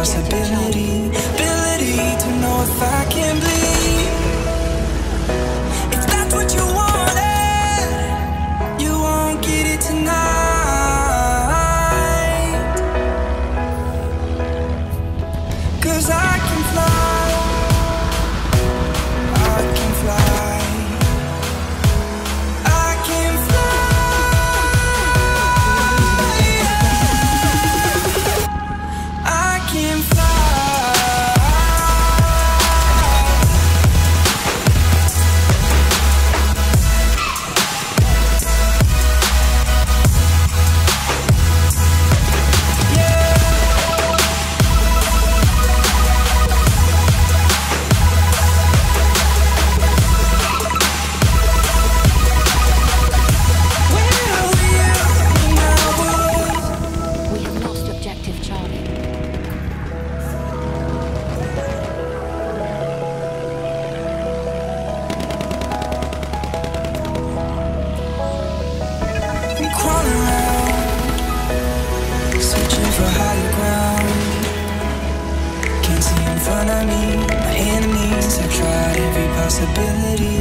possibility, ability to know if I can bleed. If that's what you wanted, you won't get it tonight. 'Cause I can fly, I can fly, I can fly, I can fly. We have lost objective Charlie. I'm crawling around, searching for higher ground. Can't see in front of me, my enemies have tried every possibility.